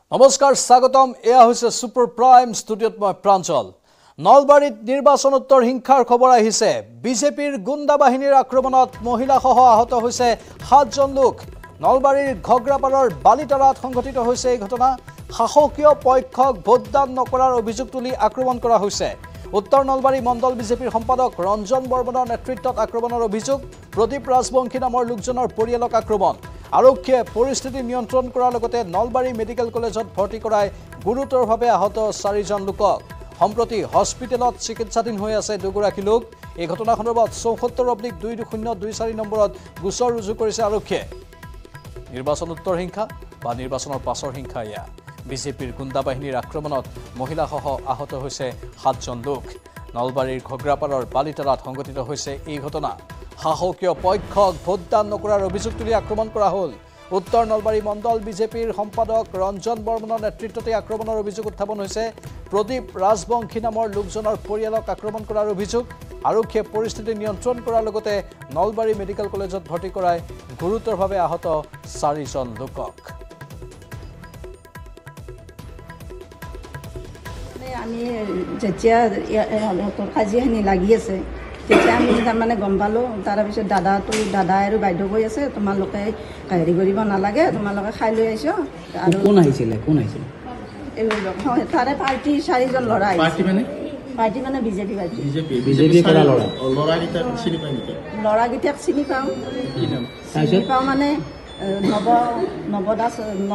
নমস্কাৰ স্বাগতম এয়া হৈছে সুপাৰ প্ৰাইম ষ্টুডিঅ'ত মই প্ৰাঞ্জল নলবাৰীত নিৰ্বাচনোত্তৰ হিংসাৰ খবৰ আহিছে বিজেপিৰ গুণ্ডা বাহিনীৰ আক্ৰমণত মহিলাসহ আহত হৈছে 7 জন লোক নলবাৰীৰ ঘগ্ৰাপাৰৰ বালিতৰাত সংঘটিত হৈছে এই ঘটনা শাসকীয় পক্ষক ভোটদান নকৰাৰ অভিযোগ তুলি আক্ৰমণ কৰা হৈছে উত্তৰ নলবাৰী মণ্ডল বিজেপিৰ সম্পাদক ৰঞ্জন বৰ্মনৰ নেতৃত্বত আক্ৰমণৰ অভিযোগ প্ৰদীপ ৰাজবংশী নামৰ লোকজনৰ পৰিয়ালক আক্ৰমণ আৰক্ষীয়ে পৰিস্থিতি নিয়ন্ত্ৰণ কৰাৰ লগতে নলবাৰী মেডিকেল কলেজত ভৰ্তি কৰাই গুৰুতৰভাৱে আহত 4 জন লোকক সম্প্ৰতি হস্পিটেলত চিকিৎসাধীন হৈ আছে দুগৰাকী লোক এই ঘটনা সন্দৰ্ভত 74/2024 নম্বৰত গোচৰ ৰুজু কৰিছে আৰক্ষীয়ে নিৰ্বাচনোত্তৰ হিংসা বা নিৰ্বাচনৰ পাছৰ হিংসা ইয়া বিজেপিৰ গুণ্ডা বাহিনীৰ আক্ৰমণত মহিলাসহ আহত হৈছে 7 জন লোক নলবাৰীৰ ঘগ্ৰাপাৰৰ বালিতৰাত সংঘটিত হৈছে এই ঘটনা শাসকীয় পক্ষক ভোটদান নকৰাৰ অভিযোগ তুলি আক্ৰমণ কৰা হ'ল উত্তৰ নলবাৰী মণ্ডল বিজেপিৰ সম্পাদক ৰঞ্জন বৰ্মনৰ নেতৃত্বতে আক্ৰমণৰ অভিযোগ উত্থাপন হৈছে প্ৰদীপ ৰাজবংশী নামৰ লোকজনৰ পৰিয়ালক আক্ৰমণ কৰাৰ অভিযোগ আৰক্ষীয়ে পৰিস্থিতি নিয়ন্ত্ৰণ কৰাৰ লগতে নলবাৰী মেডিকেল কলেজত ভৰ্তি কৰাই গুৰুতৰভাৱে আহত 4 জন লোকক আমি যেতিয়া কাজিয়াখিনি লাগি আছে তেতিয়া আমি তাৰমানে গম পালোঁ তাৰপিছত দাদা আৰু বাইদেউ কৈ আছে তোমালোকে হেৰি কৰিব নালাগে তোমালোকে খাই লৈ আহিছ আৰু কোন আহিছিলে তাৰে পাৰ্টি 4 জন ল'ৰা পাৰ্টি মানে বিজেপি পাৰ্টি ল'ৰাকেইটাক চিনি পাওঁ মানে নৱ দাস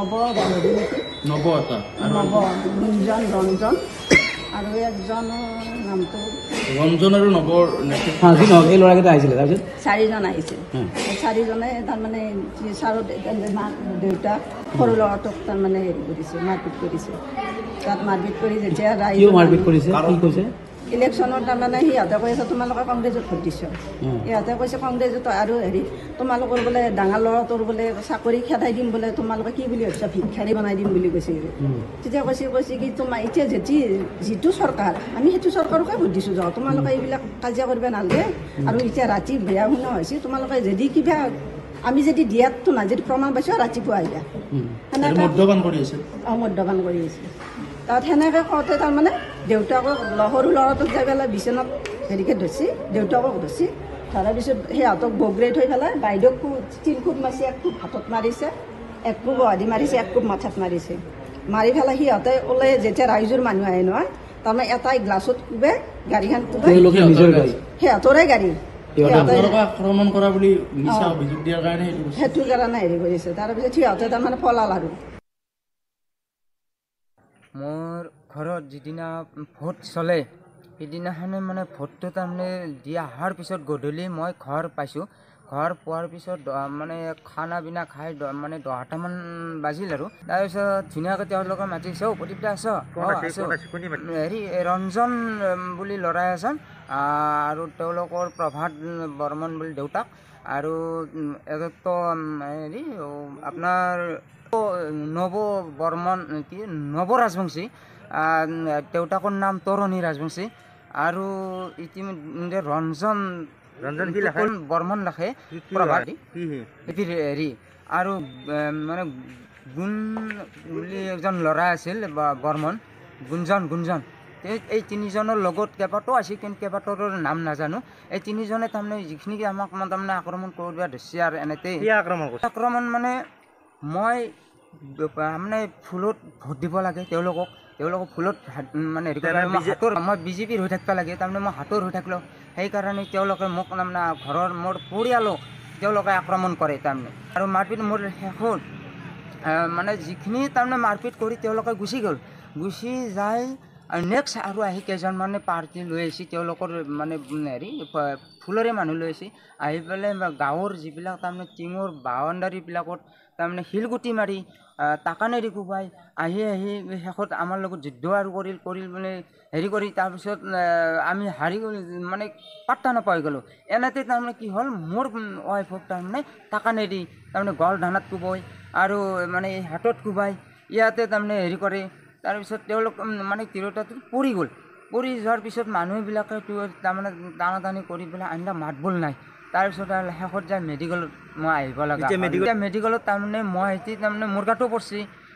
গুঞ্জন ৰঞ্জন আৰু একজন নামটো ৰঞ্জন আৰু নৱৰ এই ল'ৰাকেইটা আহিছিলে তাৰপিছত 4 জন আহিছিল 4 জনে তাৰমানে ছাৰৰ দেউতাক সৰু ল'ৰাটোক তাৰমানে হেৰি কৰিছে মাৰপিট কৰিছে তাত মাৰপিট কৰি যেতিয়া মাৰপিট কৰিছে কি কৈছে ইলেকশ্যনত তাৰমানে সিহঁতে কৈ আছে তোমালোকে কংগ্ৰেছত ভোট দিছ সিহঁতে কৈছে কংগ্ৰেছত আৰু হেৰি তোমালোকৰ বোলে ডাঙৰ ল'ৰাটোৰ বোলে চাকৰি খেদাই দিম বোলে তোমালোকে কি বুলি ভাবিছা ভিক্ষাৰী বনাই দিম বুলি কৈছে তেতিয়া কৈছে কি তোমাৰ এতিয়া যিটো চৰকাৰ আমি সেইটো চৰকাৰকে ভোট দিছোঁ যাওঁ তোমালোকে এইবিলাক কাজিয়া কৰিব নালাগে আৰু এতিয়া ৰাতি বেয়া শুনা হৈছে তোমালোকে যদি কিবা আমি যদি দিয়াততো নাই যদি প্ৰমাণ পাইছোঁ ৰাতিপুৱা আহিবা সেনেকৈ মদ্যপান কৰি আছে তাত সেনেকৈ কওঁতে তাৰমানে দেউতাকক সৰু ল'ৰাটোক যাই পেলাই বিচনাত হেৰিকে ধৰিছে দেউতাকক ধৰিছে ধৰাৰ পিছত সিহঁতক বগৰাই থৈ পেলাই বাইদেউক 3 কোব মাৰিছে 1 কোব হাতত মাৰিছে 1 কোব আদি মাৰিছে 1 কোব মাথাত মাৰিছে মাৰি পেলাই সিহঁতে ওলাই যেতিয়া ৰাইজৰ মানুহ আহে নহয় তাৰমানে এটাই গ্লাছত কোবে গাড়ীখন কোবে সিহঁতৰে গাড়ী আক্ৰমণ কৰা বুলি অভিযোগ দিয়াৰ কাৰণে সেইটোৰ কাৰণে হেৰি কৰিছে তাৰপিছত সিহঁতে তাৰমানে পলাল আৰু মোৰ ঘৰত যিদিনা ভোট চলে সেইদিনাখনে মানে ভোটটো তাৰমানে দি অহাৰ পিছত গধূলি মই ঘৰ পাইছোঁ ঘৰ পোৱাৰ পিছত মানে খানা পিনা খাই মানে 10টামান বাজিল আৰু তাৰপিছত ধুনীয়াকৈ তেওঁলোকে মাতিছে প্ৰদীপ দা আছ হেৰি ৰঞ্জন বুলি ল'ৰা এজন আৰু তেওঁলোকৰ প্ৰভাত বৰ্মন বুলি দেউতাক আৰু এজনটো হেৰি আপোনাৰ নৱ বৰ্মন কি নৱ ৰাজবংশী দেউতাকৰ নাম তৰণী ৰাজবংশী আৰু ইতিমধ্যে ৰঞ্জন বৰ্মন লাখে হেৰি আৰু মানে গুণ বুলি এজন ল'ৰা আছিল বৰ্মন গুঞ্জন এই 3 জনৰ লগত কেইবাটাও আছিল কিন্তু কেইবাটাৰ নাম নাজানো এই 3 জনে তাৰমানে যিখিনি আমাক তাৰমানে আক্ৰমণ কৰিব ধৰিছে আৰু এনেতেই আক্ৰমণ মানে মই মানে ফুলত ভোট দিব লাগে তেওঁলোকক ফুলত মানে মই বিজেপিৰ হৈ থাকিব লাগে তাৰমানে মই হাতৰ হৈ থাকিলোঁ সেইকাৰণে তেওঁলোকে মোক তাৰমানে ঘৰৰ মোৰ পৰিয়ালক তেওঁলোকে আক্ৰমণ কৰে তাৰমানে আৰু মাৰপিট মোৰ শেষত মানে যিখিনি তাৰমানে মাৰপিট কৰি তেওঁলোকে গুচি যায় নেক্সট আৰু আহি কেইজনমানে পাৰ্টি লৈ আহিছে তেওঁলোকৰ মানে হেৰি ফুলৰে মানুহ লৈ আহিছে আহি পেলাই গাঁৱৰ যিবিলাক তাৰমানে টিঙৰ বাউণ্ডাৰীবিলাকত তাৰমানে শিলগুটি মাৰি টাকানেদি কোবাই আহি শেষত আমাৰ লগত যুদ্ধ আৰু কৰিল মানে হেৰি কৰি তাৰপিছত আমি হাৰি মানে পাত্তা নাপাই গ'লোঁ এনেতে তাৰমানে কি হ'ল মোৰ ৱাইফক তাৰমানে টাকানেদি তাৰমানে গল ধানাত কোবাই আৰু মানে হাতত কোবাই ইয়াতে তাৰমানে হেৰি কৰে তাৰপিছত তেওঁলোক মানে তিৰোতাটো পৰি যোৱাৰ পিছত মানুহবিলাকে তাৰমানে টানাটানি কৰি পেলাই আনিলে মাত বোল নাই তাৰপিছত শেষত যায় মেডিকেলত মই আহিব লগা এতিয়া মেডিকেলত তাৰমানে মই এতিয়া তাৰমানে মোৰ গাতো পৰছি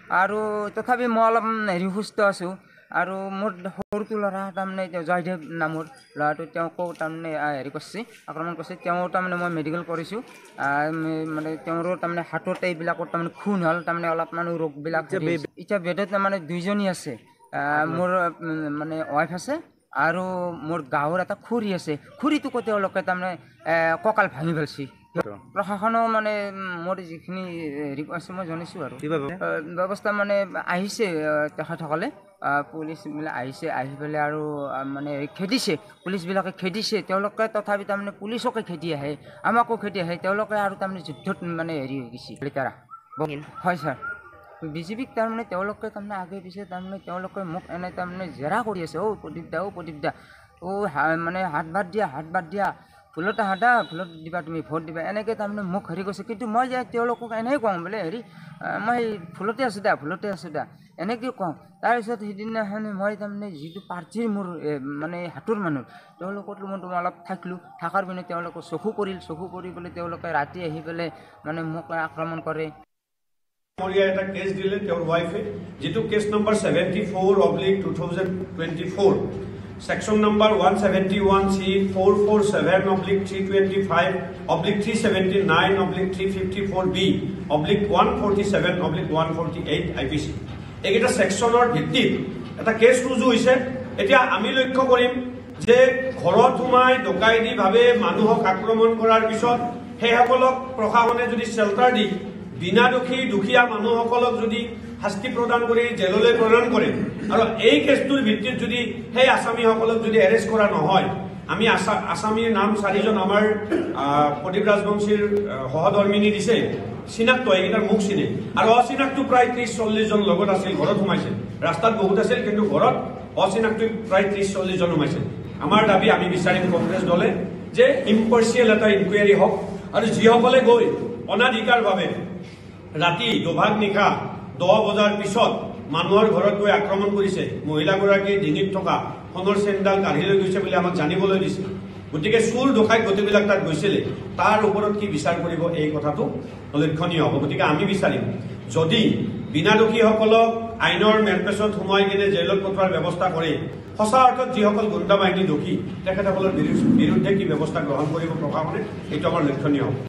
আৰু তথাপি মই অলপ হেৰি সুস্থ আছোঁ আৰু মোৰ সৰুটো ল'ৰা তাৰমানে জয়দেৱ নামৰ ল'ৰাটো তেওঁকো তাৰমানে হেৰি কৰিছে আক্ৰমণ কৰিছে তেওঁ তাৰমানে মই মেডিকেল কৰিছোঁ মানে তেওঁৰো তাৰমানে হাতত এইবিলাকত তাৰমানে খুন হ'ল তাৰমানে অলপমান ৰোগবিলাক এতিয়া বেডত তাৰমানে 2জনী আছে মোৰ মানে ৱাইফ আছে আৰু মোৰ গাঁৱৰ এটা খুৰী আছে খুৰীটোকো তেওঁলোকে তাৰমানে কঁকাল ভাঙি পেলাইছে প্ৰশাসনেও মানে মোৰ যিখিনি হেৰি আছে মই জনাইছোঁ আৰু ব্যৱস্থা মানে আহিছে তেখেতসকলে পুলিচবিলাক আহিছে আহি পেলাই আৰু মানে খেদিছে পুলিচবিলাকে খেদিছে তেওঁলোকে তথাপি তাৰমানে পুলিচকে খেদি আহে আমাকো খেদি আহে তেওঁলোকে আৰু তাৰমানে যুদ্ধত মানে হেৰি হৈ গৈছে লেতেৰা হয় ছাৰ বিজেপিক তাৰমানে তেওঁলোকে তাৰমানে আগে পিছে তাৰমানে তেওঁলোকে মোক এনে তাৰমানে জেৰা কৰি আছে প্ৰদীপ দা মানে হাত বাদ দিয়া ফুলত হাঁটা ফুলত দিবা তুমি ভোট দিবা এনেকৈ তাৰমানে মোক হেৰি কৈছে কিন্তু মই যে তেওঁলোকক এনেকৈ কওঁ বোলে হেৰি মই ফুলতে আছোঁ দা এনেকৈ কওঁ তাৰপিছত সেইদিনাখন মই তাৰমানে যিটো পাৰ্টীৰ মোৰ মানে হাতৰ মানুহ তেওঁলোকৰ মই অলপ থাকিলোঁ থকাৰ পিনে তেওঁলোকক চকু কৰি পেলাই তেওঁলোকে ৰাতি আহি পেলাই মানে মোক আক্ৰমণ কৰে এটা কেছ দিলে তেওঁৰ ৱাইফে যেটো case number 74/2024 section number 171C 447/325/379/354B /147/148 IPC এইকেইটা সেকশনৰ ভিত্তিত এটা কেছ ৰুজু হৈছে এতিয়া আমি লক্ষ্য কৰিম যে ঘৰত সোমাই ডকাইতিভাৱে মানুহক আক্ৰমণ কৰাৰ পিছত সেইসকলক প্ৰশাসনে যদি শেল্টাৰ দি বিনা দুখীয়া মানুহসকলক যদি শাস্তি প্ৰদান কৰি জেললৈ প্ৰেৰণ কৰে আৰু এই কেছটোৰ ভিত্তিত যদি সেই আসামীসকলক যদি এৰেষ্ট কৰা নহয় আমি আসামীৰ নাম 4জন আমাৰ প্ৰদীপ ৰাজবংশীৰ সহধৰ্মিনী দিছে চিনাক্ত এইকেইটাৰ মুখ চিনে আৰু অচিনাক্ত প্ৰায় 30-40 জন লগত আছিল ঘৰত সোমাইছিল ৰাস্তাত বহুত আছিল কিন্তু ঘৰত অচিনাক্ত প্ৰায় 30-40 জন সোমাইছিল আমাৰ দাবী আমি বিচাৰিম কংগ্ৰেছ দলে যে ইম্পাৰ্চিয়েল এটা ইনকুৱাৰী হওক আৰু যিসকলে গৈ অনাধিকাৰভাৱে ৰাতি দুভাগ নিশা 10 বজাৰ পিছত মানুহৰ ঘৰত গৈ আক্ৰমণ কৰিছে মহিলাগৰাকী ডিঙিত থকা সোণৰ চেণ্ডাল কাঢ়ি লৈ গৈছে বুলি আমাক জানিবলৈ দিছে গতিকে চুৰ ডকাইত গোটেইবিলাক তাত গৈছিলে তাৰ ওপৰত কি বিচাৰ কৰিব এই কথাটো লক্ষণীয় হ'ব গতিকে আমি বিচাৰিম যদি বিনা দোষীসকলক আইনৰ মেৰপেচত সোমাই কিনে জেলত পঠোৱাৰ ব্যৱস্থা কৰে সঁচা অৰ্থত যিসকল গুণ্ডা বাহিনী দোষী তেখেতসকলৰ বিৰুদ্ধে কি ব্যৱস্থা গ্ৰহণ কৰিব প্ৰশাসনে এইটো আমাৰ লক্ষণীয় হ'ব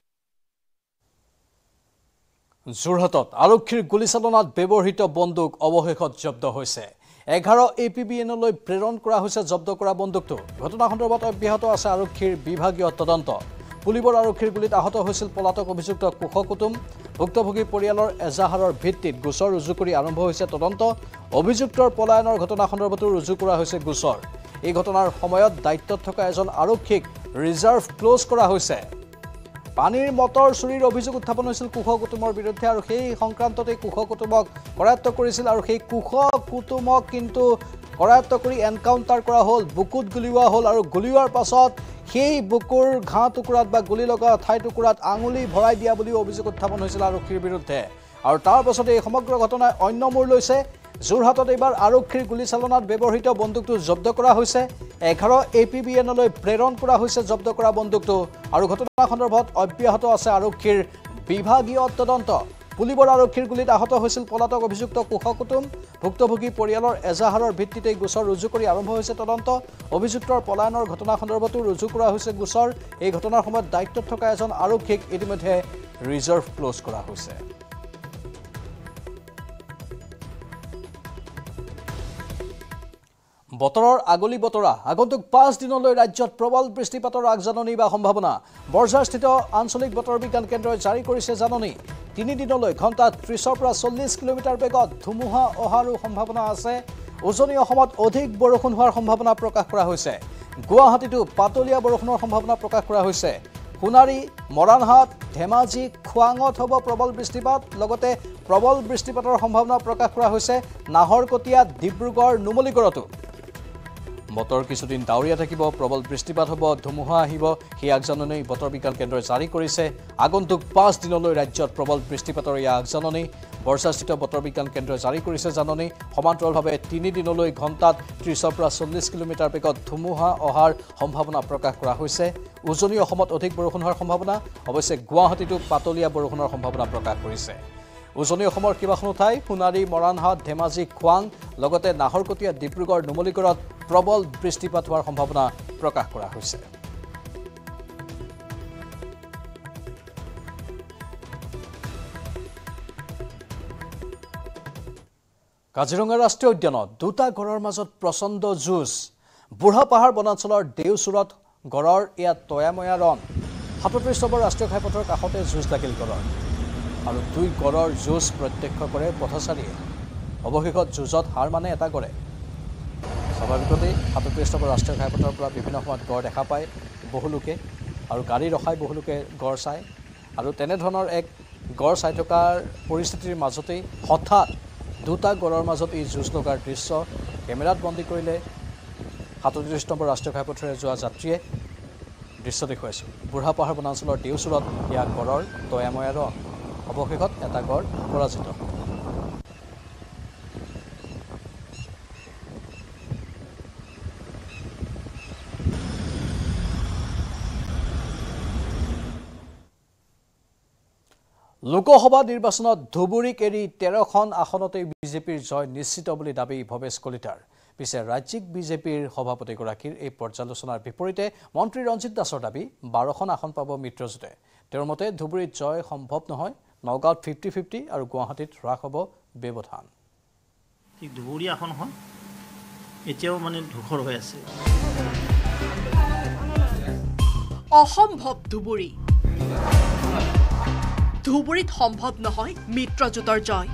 যোৰহাটত আৰক্ষীৰ গুলীচালনাত ব্যৱহৃত বন্দুক অৱশেষত জব্দ হৈছে 11 APBNলৈ প্ৰেৰণ কৰা হৈছে জব্দ কৰা বন্দুকটো ঘটনা সন্দৰ্ভত অব্যাহত আছে আৰক্ষীৰ বিভাগীয় তদন্ত পুলিবৰ আৰক্ষীৰ গুলীত আহত হৈছিল পলাতক অভিযুক্ত কুশ কুটুম ভুক্তভোগী পৰিয়ালৰ এজাহাৰৰ ভিত্তিত গোচৰ ৰুজু কৰি আৰম্ভ হৈছে তদন্ত অভিযুক্তৰ পলায়নৰ ঘটনা সন্দৰ্ভতো ৰুজু কৰা হৈছে গোচৰ এই ঘটনাৰ সময়ত দায়িত্বত থকা এজন আৰক্ষীক ৰিজাৰ্ভ ক্লোজ কৰা হৈছে পানীৰ মটৰ চুৰিৰ অভিযোগ উত্থাপন হৈছিল কুশ কুটুমৰ বিৰুদ্ধে আৰু সেই সংক্ৰান্ততে কুশ কুটুমক কৰায়ত্ব কৰিছিল আৰু সেই কুশ কুটুমক কিন্তু কৰায়ত্ব কৰি এনকাউণ্টাৰ কৰা হ'ল বুকুত গুলিওৱা হ'ল আৰু গুলিওৱাৰ পাছত সেই বুকুৰ ঘাঁ টুকুৰাত বা গুলি লগা ঠাই টুকুৰাত আঙুলি ভৰাই দিয়া বুলি অভিযোগ উত্থাপন হৈছিল আৰক্ষীৰ বিৰুদ্ধে আৰু তাৰ পাছতে এই সমগ্ৰ ঘটনাই অন্য মূৰ লৈছে যোৰহাটত এইবাৰ আৰক্ষীৰ গুলীচালনাত ব্যৱহৃত বন্দুকটো জব্দ কৰা হৈছে 11 APBNলৈ প্ৰেৰণ কৰা হৈছে জব্দ কৰা বন্দুকটো আৰু ঘটনা সন্দৰ্ভত অব্যাহত আছে আৰক্ষীৰ বিভাগীয় তদন্ত পুলিবৰ আৰক্ষীৰ গুলীত আহত হৈছিল পলাতক অভিযুক্ত কুশ কুটুম ভুক্তভোগী পৰিয়ালৰ এজাহাৰৰ ভিত্তিতে গোচৰ ৰুজু কৰি আৰম্ভ হৈছে তদন্ত অভিযুক্তৰ পলায়নৰ ঘটনা সন্দৰ্ভতো ৰুজু কৰা হৈছে গোচৰ এই ঘটনাৰ সময়ত দায়িত্বত থকা এজন আৰক্ষীক ইতিমধ্যে ৰিজাৰ্ভ ক্লোজ কৰা হৈছে বতৰৰ আগলি বতৰা আগন্তুক 5 দিনলৈ ৰাজ্যত প্ৰবল বৃষ্টিপাতৰ আগজাননী বা সম্ভাৱনা বৰ্জাৰস্থিত আঞ্চলিক বতৰ বিজ্ঞান কেন্দ্ৰই জাৰি কৰিছে জাননী 3 দিনলৈ ঘণ্টাত 30 পৰা 40 কিলোমিটাৰ বেগত ধুমুহা অহাৰো সম্ভাৱনা আছে উজনি অসমত অধিক বৰষুণ হোৱাৰ সম্ভাৱনা প্ৰকাশ কৰা হৈছে গুৱাহাটীতো পাতলীয়া বৰষুণৰ সম্ভাৱনা প্ৰকাশ কৰা হৈছে সোণাৰী মৰাণহাট ধেমাজি খোৱাঙত হ'ব প্ৰবল বৃষ্টিপাত লগতে প্ৰবল বৃষ্টিপাতৰ সম্ভাৱনা প্ৰকাশ কৰা হৈছে নাহৰকটীয়া ডিব্ৰুগড় নুমলীগড়তো বতৰ কিছুদিন ডাৱৰীয়া থাকিব প্ৰবল বৃষ্টিপাত হ'ব ধুমুহা আহিব সেই আগজাননী বতৰ বিজ্ঞান কেন্দ্ৰই জাৰি কৰিছে আগন্তুক 5 দিনলৈ ৰাজ্যত প্ৰবল বৃষ্টিপাতৰ এই আগজাননী বৰ্ষাস্থিত বতৰ বিজ্ঞান কেন্দ্ৰই জাৰি কৰিছে জাননী সমান্তৰালভাৱে 3 দিনলৈ ঘণ্টাত 30 পৰা 40 কিলোমিটাৰ বেগত ধুমুহা অহাৰ সম্ভাৱনা প্ৰকাশ কৰা হৈছে উজনি অসমত অধিক বৰষুণ হোৱাৰ সম্ভাৱনা অৱশ্যে গুৱাহাটীতো পাতলীয়া বৰষুণৰ সম্ভাৱনা প্ৰকাশ কৰিছে উজনি অসমৰ কেইবাখনো ঠাই সোণাৰী, মৰাণহাট, ধেমাজি, খোৱাং লগতে নাহৰকটীয়া, ডিব্ৰুগড়, নুমলীগড়ত প্ৰবল বৃষ্টিপাত হোৱাৰ সম্ভাৱনা প্ৰকাশ কৰা হৈছে। কাজিৰঙা ৰাষ্ট্ৰীয় উদ্যানত দুটা গড়ৰ মাজত প্ৰচণ্ড যুঁজ। বুঢ়া পাহাৰ বনাঞ্চলৰ দেওচুৰত গড়ৰ এয়া তয়াময়া ৰণ। ৩৭ নম্বৰ ৰাষ্ট্ৰীয় ঘাইপথৰ কাষতে যুঁজ লাগিল গড়ৰ আৰু দুই গড়ৰ যুঁজ প্ৰত্যক্ষ কৰে পথচাৰীয়ে। অৱশেষত যুঁজত হাৰ মানে এটা গড়ে। স্বাভাৱিকতেই ৩৭ নম্বৰ ৰাষ্ট্ৰীয় ঘাইপথৰ পৰা বিভিন্ন সময়ত গড় দেখা পায় বহুলোকে আৰু গাড়ী ৰখাই বহুলোকে গড় চায় আৰু তেনেধৰণৰ এক গড় চাই থকাৰ পৰিস্থিতিৰ মাজতেই হঠাৎ দুটা গড়ৰ মাজত এই যুঁজ লগাৰ দৃশ্য কেমেৰাত বন্দী কৰিলে ৩৭ নম্বৰ ৰাষ্ট্ৰীয় ঘাইপথেৰে যোৱা যাত্ৰীয়ে। দৃশ্য দেখুৱাইছোঁ বুঢ়া পাহাৰ বনাঞ্চলৰ দেওচুৰত এয়া গড়ৰ তয়াময়া ৰণ। অৱশেষত এটা গড় পৰাজিত। লোকসভা নিৰ্বাচনত ধুবুৰীক এৰি ১৩খন আসনতেই বিজেপিৰ জয় নিশ্চিত বুলি দাবী ভৱেশ কলিতাৰ। পিছে ৰাজ্যিক বিজেপিৰ সভাপতিগৰাকীৰ এই পৰ্যালোচনাৰ বিপৰীতে মন্ত্ৰী ৰঞ্জিত দাসৰ দাবী ১২খন আসন পাব মিত্ৰজোঁটে। তেওঁৰ মতে ধুবুৰীত জয় সম্ভৱ নহয়, নগাঁৱত 50-50 আৰু গুৱাহাটীত হ্ৰাস হ'ব ব্যৱধান। ঠিক ধুবুৰী আসনখন এতিয়াও ধূসৰ হৈ আছে। অসম্ভৱ ধুবুৰী। ধুবুৰীত সম্ভৱ নহয় মিত্ৰজোঁটৰ জয়।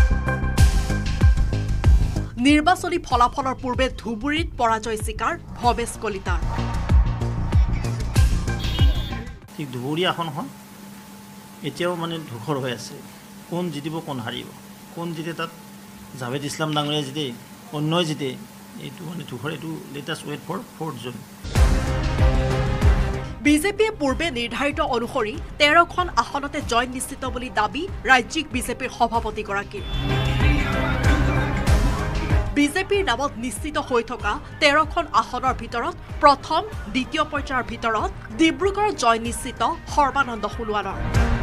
নিৰ্বাচনী ফলাফলৰ পূৰ্বে ধুবুৰীত পৰাজয় স্বীকাৰ ভৱেশ কলিতাৰ। ঠিক ধুবুৰী আসনখন এতিয়াও ধূসৰ হৈ আছে। কোন জিতিব, কোন হাৰিব, কোন জিতে তাত জাভেদ ইছলাম ডাঙৰীয়া জিতে, অন্যই জিতে, এইটো ধূসৰ। এইটো latest weight for 4th June. বিজেপিয়ে পূৰ্বে নিৰ্ধাৰিত অনুসৰি ১৩খন আসনতে জয় নিশ্চিত বুলি দাবী ৰাজ্যিক বিজেপিৰ সভাপতিগৰাকীৰ। বিজেপিৰ নামত নিশ্চিত হৈ থকা ১৩খন আসনৰ ভিতৰত প্ৰথম, দ্বিতীয় পৰ্যায়ৰ ভিতৰত ডিব্ৰুগড়ত জয় নিশ্চিত সৰ্বানন্দ সোণোৱালৰ।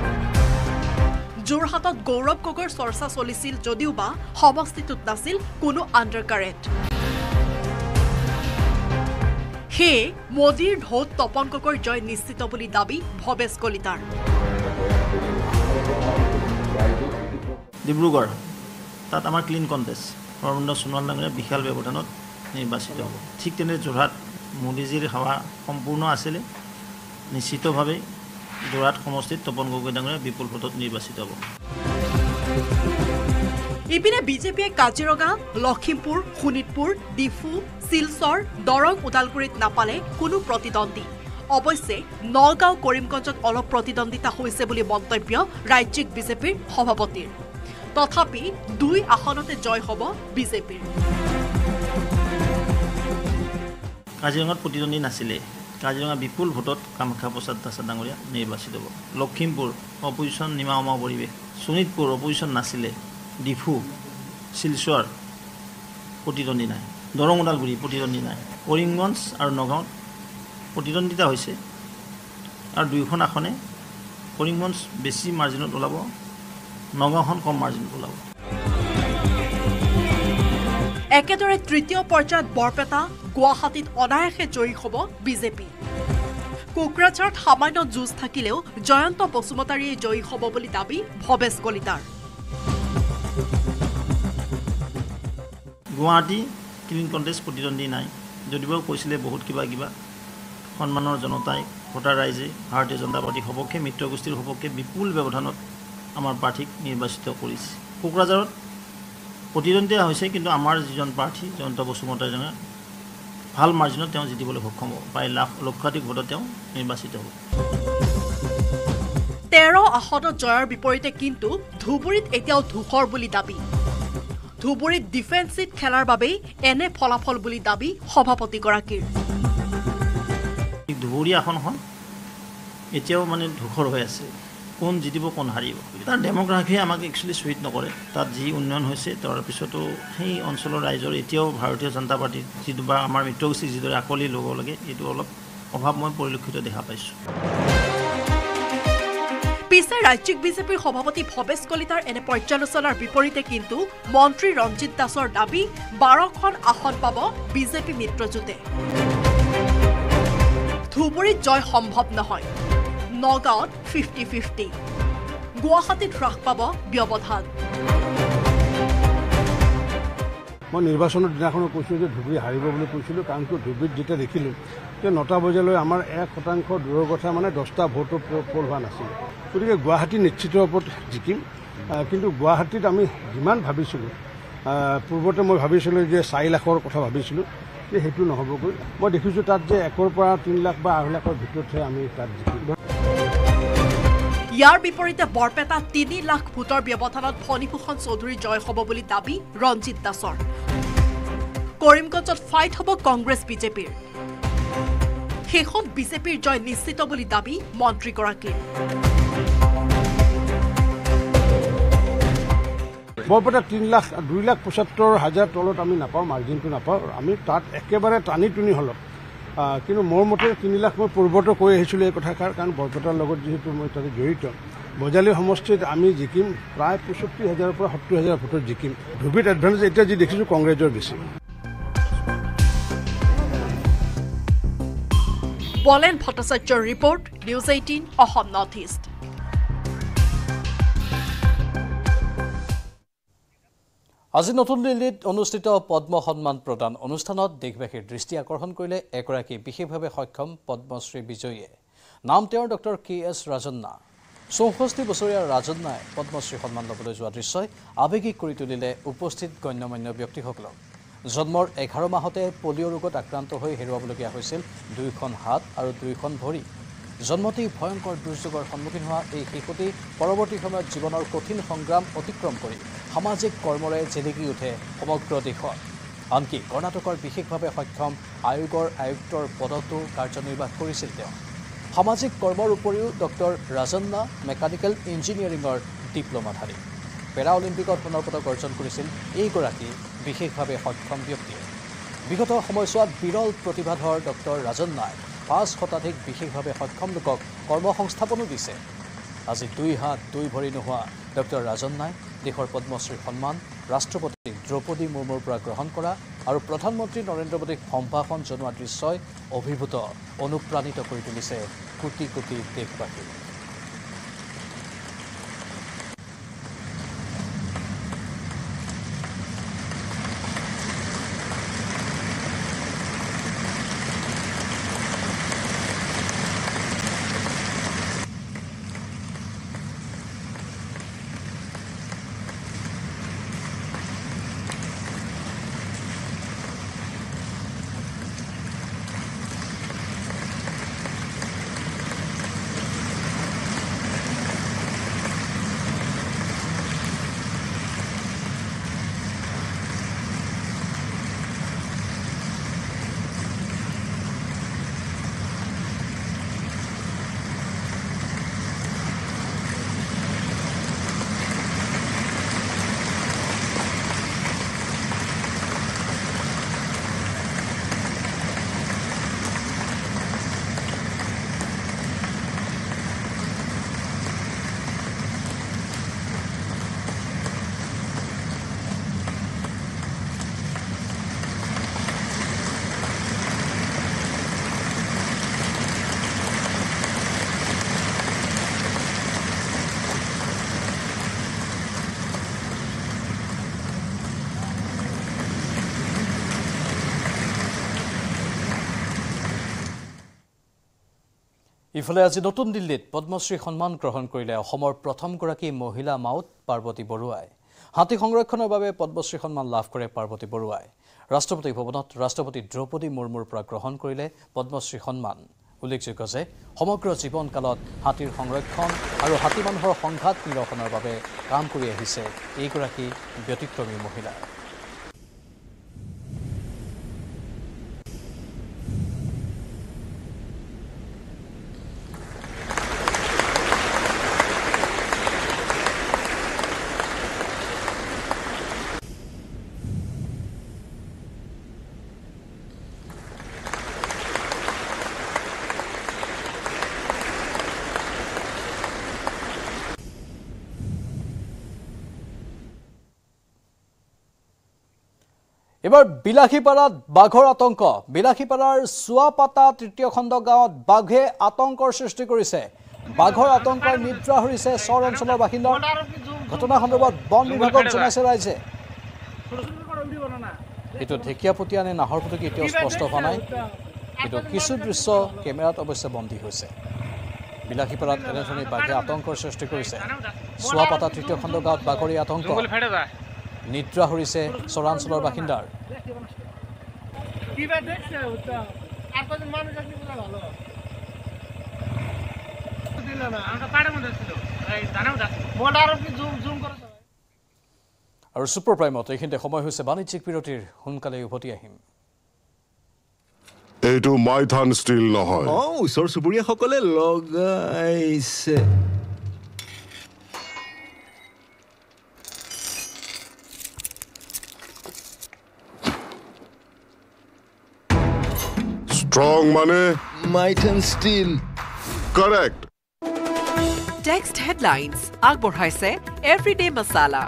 যোৰহাটত গৌৰৱ গগৈৰ চৰ্চা চলিছিল যদিওবা সমষ্টিটোত নাছিল কোনো আণ্ডাৰকাৰেণ্ট। সেয়ে মোদীৰ ঢৌত তপন গগৈৰ জয় নিশ্চিত বুলি দাবী ভৱেশ কলিতাৰ। ডিব্ৰুগড় তাত আমাৰ ক্লিন কণ্টেষ্ট, সৰ্বানন্দ সোণোৱাল ডাঙৰীয়া বিশাল ব্যৱধানত নিৰ্বাচিত হ'ব। ঠিক তেনেদৰে যোৰহাট মোদীজীৰ হাৱা সম্পূৰ্ণ আছিলে, নিশ্চিতভাৱে যোৰহাট সমষ্টিত তপন গগৈ ডাঙৰীয়া বিপুল ভোটত নিৰ্বাচিত হ'ব। ইপিনে বিজেপিয়ে কাজিৰঙা, লখিমপুৰ, শোণিতপুৰ, ডিফু, শিলচৰ, দৰং, ওদালগুৰিত নাপালে কোনো প্ৰতিদ্বন্দ্বী। অৱশ্যে নগাঁও, কৰিমগঞ্জত অলপ প্ৰতিদ্বন্দ্বিতা হৈছে বুলি মন্তব্য ৰাজ্যিক বিজেপিৰ সভাপতিৰ। তথাপি দুই আসনতে জয় হ'ব বিজেপিৰ। কাজিৰঙাত প্ৰতিদ্বন্দ্বী নাছিলে। কাজিৰঙা বিপুল ভোটত কামাখ্যা প্ৰসাদ দাস ডাঙৰীয়া নিৰ্বাচিত হ'ব। লখিমপুৰ অপজিশ্যন নিমাওমা পৰিৱেশ, শোণিতপুৰ অপজিশ্যন নাছিলে, ডিফু, শিলচৰ প্ৰতিদ্বন্দ্বী নাই, দৰং ওদালগুৰি প্ৰতিদ্বন্দ্বী নাই, কৰিমগঞ্জ আৰু নগাঁৱত প্ৰতিদ্বন্দ্বিতা হৈছে আৰু দুয়োখন আসনে কৰিমগঞ্জ বেছি মাৰ্জিনত ওলাব, নগাঁওখন কম মাৰ্জিনত ওলাব। একেদৰে তৃতীয় পৰ্যায়ত বৰপেটা, গুৱাহাটীত অনায়াসে জয়ী হ'ব বিজেপি। কোকৰাঝাৰত সামান্য যুঁজ থাকিলেও জয়ন্ত বসুমতাৰীয়ে জয়ী হ'ব বুলি দাবী ভৱেশ কলিতাৰ। গুৱাহাটী ক্লিন কণ্টেষ্ট প্ৰতিদ্বন্দ্বী নাই, যদিও কৈছিলে বহুত কিবা সন্মানৰ জনতাই, ভোটাৰ ৰাইজে ভাৰতীয় জনতা পাৰ্টীৰ সপক্ষে, মিত্ৰগোষ্ঠীৰ সপক্ষে বিপুল ব্যৱধানত আমাৰ প্ৰাৰ্থীক নিৰ্বাচিত কৰিছে। কোকৰাঝাৰত প্ৰতিদ্বন্দ্বিতা হৈছে, কিন্তু আমাৰ যিজন প্ৰাৰ্থী জয়ন্ত বসুমতাৰীজনে ভাল মাৰ্জিনত তেওঁ জিতিবলৈ সক্ষম হ'ব, প্ৰায় লক্ষাধিক ভোটত তেওঁ নিৰ্বাচিত হ'ব। ১৩ আসনত জয়ৰ বিপৰীতে কিন্তু ধুবুৰীত এতিয়াও ধূসৰ বুলি দাবী। ধুবুৰীত ডিফেন্সিভ খেলাৰ বাবেই এনে ফলাফল বুলি দাবী সভাপতিগৰাকীৰ। ধুবুৰী আসনখন এতিয়াও ধূসৰ হৈ আছে। কোন জিতিব, কোন হাৰিব, তাৰ ডেম'গ্ৰাফিয়ে আমাক একচুৱেলি চুইট নকৰে। তাত যি উন্নয়ন হৈছে তাৰ পিছতো সেই অঞ্চলৰ ৰাইজৰ এতিয়াও ভাৰতীয় জনতা পাৰ্টীৰ যিটো বা আমাৰ মিত্ৰগোষ্ঠীক যিদৰে আকলি ল'ব লাগে, এইটো অলপ অভাৱ মই পৰিলক্ষিত দেখা পাইছোঁ। পিছে পিছে ৰাজ্যিক বিজেপিৰ সভাপতি ভৱেশ কলিতাৰ এনে পৰ্যালোচনাৰ বিপৰীতে কিন্তু মন্ত্ৰী ৰঞ্জিত দাসৰ দাবী 12খন আসন পাব বিজেপি মিত্ৰজোঁটে। ধুবুৰীত জয় সম্ভৱ নহয়, নগাঁৱত 50-50, গুৱাহাটীত হ্ৰাস পাব ব্যৱধান। মই নিৰ্বাচনৰ দিনাখনো কৈছিলোঁ যে ধুবুৰী হাৰিব বুলি কৈছিলোঁ, কাৰণ ধুবুৰীত যেতিয়া দেখিলোঁ যে 9টা বজালৈ আমাৰ 1% দূৰৰ কথা মানে 10টা ভোটো পোল হোৱা নাছিল। গতিকে গুৱাহাটী নিশ্চিত ওপৰত জিকিম, কিন্তু গুৱাহাটীত আমি যিমান ভাবিছিলোঁ, পূৰ্বতে মই ভাবিছিলোঁ যে 4 লাখৰ কথা ভাবিছিলোঁ যে সেইটো নহ'বগৈ। মই দেখিছোঁ তাত যে 1 পৰা 3 লাখ বা 2 লাখৰ ভিতৰতহে আমি তাত জিকিম। ইয়াৰ বিপৰীতে বৰপেটা 3 লাখ ভোটৰ ব্যৱধানত ফণীভূষণ চৌধুৰী জয় হ'ব বুলি দাবী ৰঞ্জিত দাসৰ। কৰিমগঞ্জত ফাইট হ'ব কংগ্ৰেছ বিজেপিৰ। শেষত বিজেপিৰ জয় নিশ্চিত বুলি দাবী মন্ত্ৰীগৰাকীৰ। বৰপেটা 2,75,000 তলত আমি নাপাওঁ, মাৰ্জিনটো নাপাওঁ। আমি তাত একেবাৰে টানি টুনি হ'লত, কিন্তু মোৰ মতে 3 লাখ মই পূৰ্বতো কৈ আহিছিলোঁ এই কথাষাৰ, কাৰণ বৰপেটাৰ লগত যিহেতু মই তাতে জড়িত। বজালী সমষ্টিত আমি জিকিম প্ৰায় 65,000 পৰা 70,000 ভোটত জিকিম। ধুবুৰীত এডভান্টেজ এতিয়া যি দেখিছোঁ কংগ্ৰেছৰ বেছি। বলেন ভট্টাচাৰ্যৰ report, news 18 Assam North East. আজি নতুন দিল্লীত অনুষ্ঠিত পদ্ম সন্মান প্ৰদান অনুষ্ঠানত দেশবাসীৰ দৃষ্টি আকৰ্ষণ কৰিলে এগৰাকী বিশেষভাৱে সক্ষম পদ্মশ্ৰী বিজয়ীয়ে। নাম তেওঁৰ ডক্টৰ KS ৰাজন্না। 64 বছৰীয়া ৰাজন্নাই পদ্মশ্ৰী সন্মান ল'বলৈ যোৱা দৃশ্যই আৱেগিক কৰি তুলিলে উপস্থিত গণ্যমান্য ব্যক্তিসকলক। জন্মৰ 11 মাহতে পলিঅ' ৰোগত আক্ৰান্ত হৈ হেৰুৱাবলগীয়া হৈছিল 2খন হাত আৰু 2খন ভৰি। জন্মতেই ভয়ংকৰ দুৰ্যোগৰ সন্মুখীন হোৱা এই শিশুটি পৰৱৰ্তী সময়ত জীৱনৰ কঠিন সংগ্ৰাম অতিক্ৰম কৰি সামাজিক কৰ্মৰে জিলিকি উঠে সমগ্ৰ দেশত। আনকি কৰ্ণাটকৰ বিশেষভাৱে সক্ষম আয়োগৰ আয়ুক্তৰ পদতো কাৰ্যনিৰ্বাহ কৰিছিল তেওঁ। সামাজিক কৰ্মৰ উপৰিও ডক্টৰ ৰাজন্না মেকানিকেল ইঞ্জিনিয়াৰিঙৰ ডিপ্ল'মাধাৰী। পেৰা অলিম্পিকত সোণৰ পদক অৰ্জন কৰিছিল এইগৰাকী বিশেষভাৱে সক্ষম ব্যক্তিয়ে। বিগত সময়ছোৱাত বিৰল প্ৰতিভাধৰ ডক্টৰ ৰাজন্নাই 5 শতাধিক বিশেষভাৱে সক্ষম লোকক কৰ্মসংস্থাপনো দিছে। আজি 2 হাত 2 ভৰি নোহোৱা ডক্টৰ ৰাজন্নাই দেশৰ পদ্মশ্ৰী সন্মান ৰাষ্ট্ৰপতি দ্ৰৌপদী মুৰ্মুৰ পৰা গ্ৰহণ কৰা আৰু প্ৰধানমন্ত্ৰী নৰেন্দ্ৰ মোদীক সম্ভাষণ জনোৱা দৃশ্যই অভিভূত অনুপ্ৰাণিত কৰি তুলিছে কোটি কোটি দেশবাসীক। ইফালে আজি নতুন দিল্লীত পদ্মশ্ৰী সন্মান গ্ৰহণ কৰিলে অসমৰ প্ৰথমগৰাকী মহিলা মাউত পাৰ্বতী বৰুৱাই। হাতী সংৰক্ষণৰ বাবে পদ্মশ্ৰী সন্মান লাভ কৰে পাৰ্বতী বৰুৱাই। ৰাষ্ট্ৰপতি ভৱনত ৰাষ্ট্ৰপতি দ্ৰৌপদী মুৰ্মুৰ পৰা গ্ৰহণ কৰিলে পদ্মশ্ৰী সন্মান। উল্লেখযোগ্য যে সমগ্ৰ জীৱনকালত হাতীৰ সংৰক্ষণ আৰু হাতী মানুহৰ সংঘাত নিৰসনৰ বাবে কাম কৰি আহিছে এইগৰাকী ব্যতিক্ৰমী মহিলা। এবাৰ বিলাসীপাৰাত বাঘৰ আতংক বিলাসীপাৰাৰ চুৱাপাতা তৃতীয় খণ্ড গাঁৱত বাঘে আতংকৰ সৃষ্টি কৰিছে বাঘৰ আতংকৰ নিদ্ৰা হৰিছে চৰ অঞ্চলৰ বাসিন্দা ঘটনা সন্দৰ্ভত বন বিভাগক জনাইছে ৰাইজে এইটো ঢেকিয়াপতীয়া নে নাহৰপুতুকি এতিয়াও স্পষ্ট হোৱা নাই কিন্তু কিছু দৃশ্য কেমেৰাত অৱশ্যে বন্দী হৈছে বিলাসীপাৰাত এনেধৰণে বাঘে আতংকৰ সৃষ্টি কৰিছে চুৱাপাতা তৃতীয় খণ্ড গাঁৱত বাঘৰ আতংক নিদ্ৰা হৰিছে চৰাঞ্চলৰ বাসিন্দাৰ আৰু ছুপাৰ প্ৰাইমত এইখিনিতে সময় হৈছে বাণিজ্যিক বিৰতিৰ সোনকালে উভতি আহিম এইটো মাইথান ষ্টিল নহয় ওচৰ চুবুৰীয়াসকলে লগাইছে স্ট্ৰং মানে মাইথান ষ্টিল কাৰেক্ট টেক্সট হেডলাইন্স আগবঢ়াইছে এভৰিডে মছালা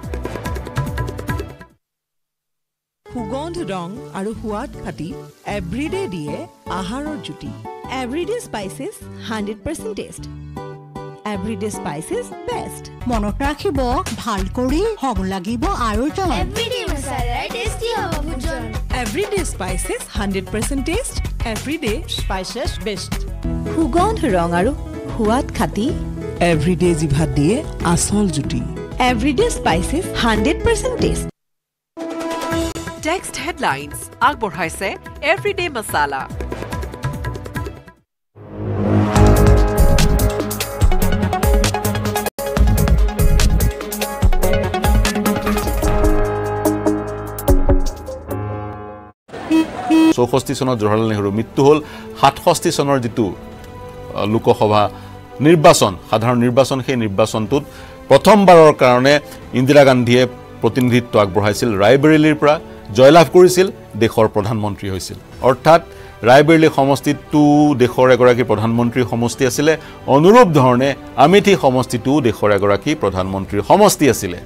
সুগন্ধ ৰং আৰু সোৱাদ খাটি এভৰিডে দিয়ে আহাৰৰ জুতি everyday spices 100% taste everyday spices best মনত ৰাখিব ভাল কৰি হ'ব লাগিব আৰু জন এভৰিডে মছালা টেষ্টি হ'ব ভোজন everyday spices 100% taste everyday spices best সুগন্ধ ৰং আৰু সোৱাদ খাটি এভৰিডে জিভাত দিয়ে আচল জুতি everyday spices 100% taste text headlines আগবঢ়াইছে এভৰিডে মছালা চৌষষ্ঠি চনত জৱাহৰলাল নেহৰুৰ মৃত্যু হ'ল 67 চনৰ যিটো লোকসভা নিৰ্বাচন সাধাৰণ নিৰ্বাচন সেই নিৰ্বাচনটোত প্ৰথমবাৰৰ কাৰণে ইন্দিৰা গান্ধীয়ে প্ৰতিনিধিত্ব আগবঢ়াইছিল ৰায়বেৰেলীৰ পৰা জয়লাভ কৰিছিল দেশৰ প্ৰধানমন্ত্ৰী হৈছিল অৰ্থাৎ ৰায়বেৰেলী সমষ্টিটো দেশৰ এগৰাকী প্ৰধানমন্ত্ৰীৰ সমষ্টি আছিলে অনুৰূপ ধৰণে আমেথি সমষ্টিটো দেশৰ এগৰাকী প্ৰধানমন্ত্ৰীৰ সমষ্টি আছিলে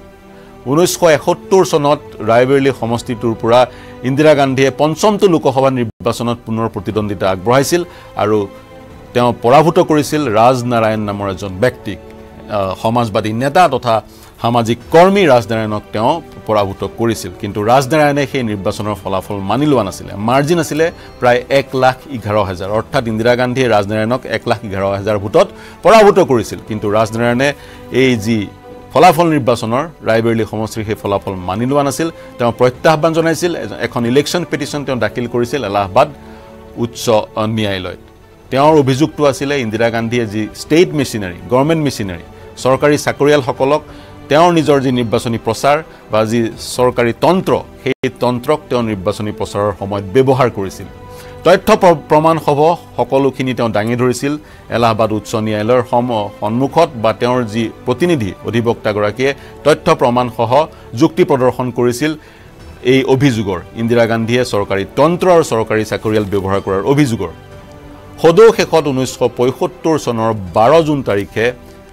1971 চনত ৰায়বেৰেলী সমষ্টিটোৰ পৰা ইন্দিৰা গান্ধীয়ে পঞ্চমটো লোকসভা নিৰ্বাচনত পুনৰ প্ৰতিদ্বন্দ্বিতা আগবঢ়াইছিল আৰু তেওঁ পৰাভূত কৰিছিল ৰাজনাৰায়ণ নামৰ এজন ব্যক্তিক সমাজবাদী নেতা তথা সামাজিক কৰ্মী ৰাজনাৰায়ণক তেওঁ পৰাভূত কৰিছিল কিন্তু ৰাজনাৰায়ণে সেই নিৰ্বাচনৰ ফলাফল মানি লোৱা নাছিলে মাৰ্জিন আছিলে প্ৰায় 1,11,000 অৰ্থাৎ ইন্দিৰা গান্ধীয়ে ৰাজনাৰায়ণক 1,11,000 ভোটত পৰাভূত কৰিছিল কিন্তু ৰাজনাৰায়ণে এই যি ফলাফল নিৰ্বাচনৰ ৰায়বেৰেলী সমষ্টিৰ সেই ফলাফল মানি লোৱা নাছিল তেওঁ প্ৰত্যাহ্বান জনাইছিল এখন ইলেকশ্যন পিটিশ্যন তেওঁ দাখিল কৰিছিল এলাহাবাদ উচ্চ ন্যায়ালয়ত তেওঁৰ অভিযোগটো আছিলে ইন্দিৰা গান্ধীয়ে যি ষ্টেট মেচিনাৰী গভৰ্ণমেণ্ট মেচিনাৰী চৰকাৰী চাকৰিয়ালসকলক তেওঁৰ নিজৰ যি নিৰ্বাচনী প্ৰচাৰ বা যি চৰকাৰী তন্ত্ৰ সেই তন্ত্ৰক তেওঁ নিৰ্বাচনী প্ৰচাৰৰ সময়ত ব্যৱহাৰ কৰিছিল তথ্য প্ৰমাণসহ সকলোখিনি তেওঁ দাঙি ধৰিছিল এলাহাবাদ উচ্চ ন্যায়ালয়ৰ সন্মুখত বা তেওঁৰ যি প্ৰতিনিধি অধিবক্তাগৰাকীয়ে তথ্য প্ৰমাণসহ যুক্তি প্ৰদৰ্শন কৰিছিল এই অভিযোগৰ ইন্দিৰা গান্ধীয়ে চৰকাৰী তন্ত্ৰ আৰু চৰকাৰী চাকৰিয়াল ব্যৱহাৰ কৰাৰ অভিযোগৰ সদৌ শেষত 1975 চনৰ 12 জুন তাৰিখে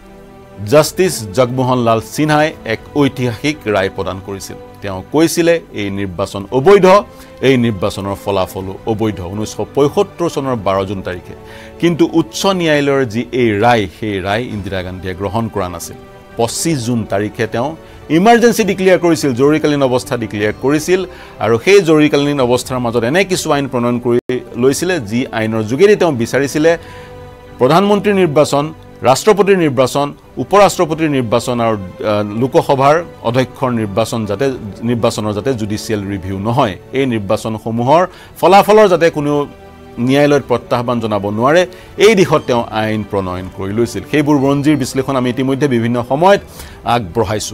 জাষ্টিস জগমোহন লাল সিনহাই এক ঐতিহাসিক ৰায় প্ৰদান কৰিছিল তেওঁ কৈছিলে এই নিৰ্বাচন অবৈধ এই নিৰ্বাচনৰ ফলাফলো অবৈধ 1975 চনৰ 12 জুন তাৰিখে কিন্তু উচ্চ ন্যায়ালয়ৰ যি এই ৰায় সেই ৰায় ইন্দিৰা গান্ধীয়ে গ্ৰহণ কৰা নাছিল 25 জুন তাৰিখে তেওঁ ইমাৰ্জেন্সি ডিক্লেয়াৰ কৰিছিল জৰুৰীকালীন অৱস্থা ডিক্লেয়াৰ কৰিছিল আৰু সেই জৰুৰীকালীন অৱস্থাৰ মাজত এনে কিছু আইন প্ৰণয়ন কৰি লৈছিলে যি আইনৰ যোগেদি তেওঁ বিচাৰিছিলে প্ৰধানমন্ত্ৰী নিৰ্বাচন ৰাষ্ট্ৰপতিৰ নিৰ্বাচন উপৰাষ্ট্ৰপতিৰ নিৰ্বাচন আৰু লোকসভাৰ অধ্যক্ষৰ নিৰ্বাচনৰ যাতে জুডিচিয়েল ৰিভিউ নহয় এই নিৰ্বাচনসমূহৰ ফলাফলৰ যাতে কোনো ন্যায়ালয়ত প্ৰত্যাহ্বান জনাব নোৱাৰে এই দিশত তেওঁ আইন প্ৰণয়ন কৰি লৈছিল সেইবোৰ বুৰঞ্জীৰ বিশ্লেষণ আমি ইতিমধ্যে বিভিন্ন সময়ত আগবঢ়াইছো